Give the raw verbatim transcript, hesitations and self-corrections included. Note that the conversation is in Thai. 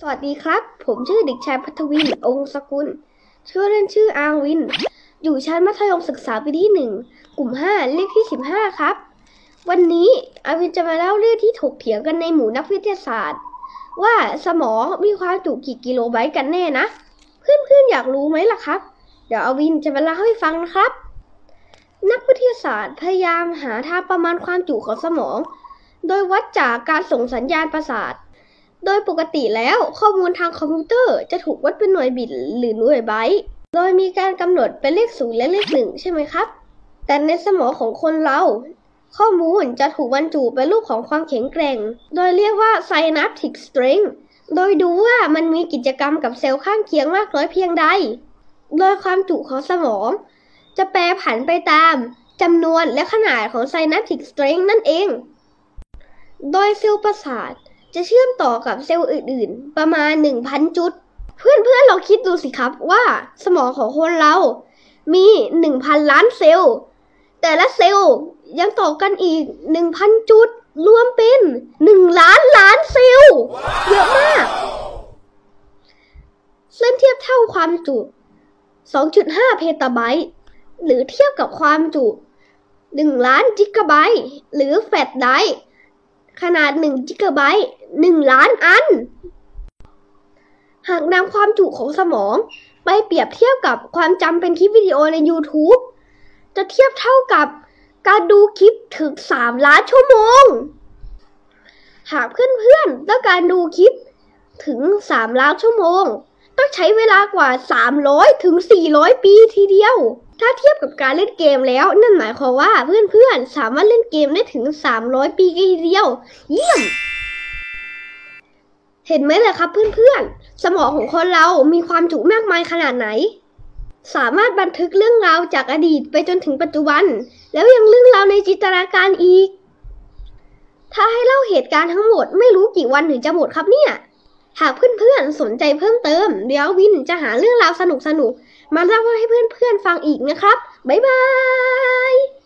วัสดีครับผมชื่อเด็กชายพัทวินองค์สกุลชื่อเล่นชื่ออาวินอยู่ชั้นมัธยมศึกษาปีที่หนึ่งกลุ่มห้าเลขที่สิบห้าครับวันนี้อาวินจะมาเล่าเรื่องที่ถกเถียงกันในหมู่นักวิทยาศาสตร์ว่าสมองมีความจุกี่กิโลไบต์กันแน่นะเพื่อนๆอยากรู้ไหมล่ะครับเดี๋ยวอาวินจะมาเล่าให้ฟังนะครับนักวิทยาศาสตร์พยายามหาทางประมาณความจุของสมองโดยวัดจากการส่งสัญญาณประสาทโดยปกติแล้วข้อมูลทางคอมพิวเตอร์จะถูกวัดเป็นหน่วยบิตหรือหน่วยไบต์โดยมีการกำหนดเป็นเลขศูนย์และเลขหนึ่งใช่ไหมครับแต่ในสมองของคนเราข้อมูลจะถูกบรรจุเป็นรูปของความแข็งแกร่งโดยเรียกว่า synaptic strength โดยดูว่ามันมีกิจกรรมกับเซลล์ข้างเคียงมากน้อยเพียงใดโดยความจุของสมองจะแปรผันไปตามจำนวนและขนาดของ synaptic strength นั่นเองโดยเซลล์ประสาทจะเชื่อมต่อกับเซลล์อื่นๆประมาณ หนึ่งพัน จุดเพื่อนๆลองคิดดูสิครับว่าสมองของคนเรามี หนึ่งพัน ล้านเซลล์แต่ละเซลล์ยังต่อกันอีก หนึ่งพัน จุดรวมเป็น หนึ่ง ล้านล้านเซลล์เยอะมากซึ่งเทียบเท่าความจุ สองจุดห้า เพตาไบต์หรือเทียบกับความจุ หนึ่ง ล้านจิกะไบต์หรือแฟลชไดรฟ์ขนาดหนึ่งจิกะไบต์ หนึ่ง ล้านอันหากนำความจุของสมองไปเปรียบเทียบกับความจำเป็นคลิปวิดีโอใน YouTube จะเทียบเท่ากับการดูคลิปถึงสามล้านชั่วโมงหากเพื่อนๆต้องการดูคลิปถึงสามล้านชั่วโมงต้องใช้เวลากว่าสามร้อยถึงสี่ร้อยปีทีเดียวถ้าเทียบกับการเล่นเกมแล้วนั่นหมายความว่าเพื่อนๆสามารถเล่นเกมได้ถึงสามร้อยปีทีเดียวเยี่ยมเห็นไหมล่ะครับเพื่อนๆสมองของคนเรามีความจุมากมายขนาดไหนสามารถบันทึกเรื่องราวจากอดีตไปจนถึงปัจจุบันแล้วยังเรื่องราวในจินตนาการอีกถ้าให้เล่าเหตุการณ์ทั้งหมดไม่รู้กี่วันถึงจะหมดครับเนี่ยหากเพื่อนๆสนใจเพิ่มเติมเดี๋ยววินจะหาเรื่องราวสนุกๆมาเล่าให้เพื่อนๆฟังอีกนะครับบ๊ายบาย